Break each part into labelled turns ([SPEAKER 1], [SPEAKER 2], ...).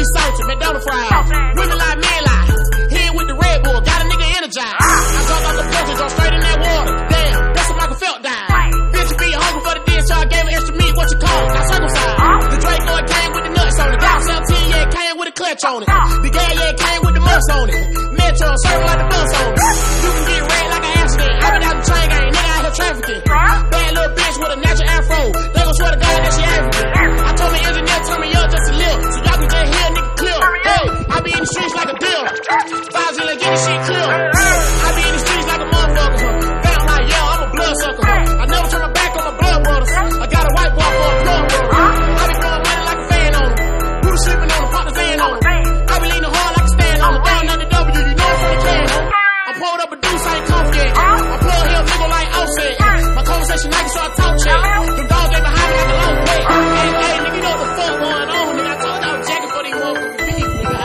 [SPEAKER 1] salty, McDonald's fries. Women like men lie. Here with the Red Bull, got a nigga energized. I jumped off the porch and jumped straight in that water. Damn, that's what Michael Phelps died. Bitch, you be hungry for the dish, so I gave her extra meat. What you call it? Got circumcised. The Draco, it came with the nuts on it. Got 17, yeah, it came with a clutch on it. The gas, yeah, it came with the must on it. Metro, serving like the bus on it. You can get red like an accident. I been out the train gang, nigga out here trafficking. Bad little bitch with a natural afro. They gon' swear to God that she African. I told my engineer, turn me up just a little, so y'all can just hear a nigga clear. Hey, I be in the streets like a dealer. Fozzy, let's get this shit clear. I be in the streets like a motherfucker. Found like, yeah, I'm a bloodsucker. I never turn my back on my blood brothers. I got a white boy for a plug brother. I be throwing money like a fan on him. Who the sleeping on him, pop the van on him. I be leaning hard like a stand on him. Down under W, you know I'm from the can. I pulled up a deuce, I ain't confident. I plug here, nigga like Offset. My conversation like so I talk shit. Them dogs ain't behind me like a long way. Hey, hey, nigga, you know what the fuck going on, nigga. I told y'all jacking for these motherfuckers beef, nigga.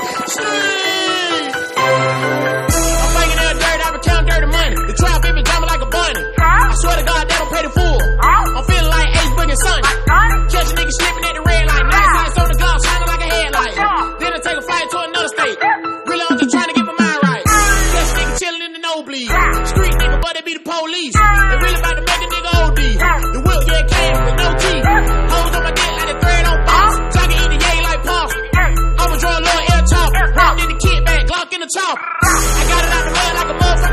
[SPEAKER 1] I'm thinking that dirt, I been counting dirty money. The trap been jumping like a bunny. I swear to God, they don't pay the fool. I'm feeling like Ace Book and Sonny. Catch a nigga slipping at the red light. Nice lights on the glass, shining like a headlight. Then I take a flight to another state. Really, I'm just trying to get my mind right. Catch a nigga chilling in the nosebleed. Street nigga, but they be the police. They really about to make a nigga OD. The whip, yeah, came with no teeth. Hoes on my dick like the thread on box. So I can eat the yay like pasta. I'ma draw a little air chopper. Rock in the kit bag, Glock in the chopper. I got it out the mud like a motherfucker.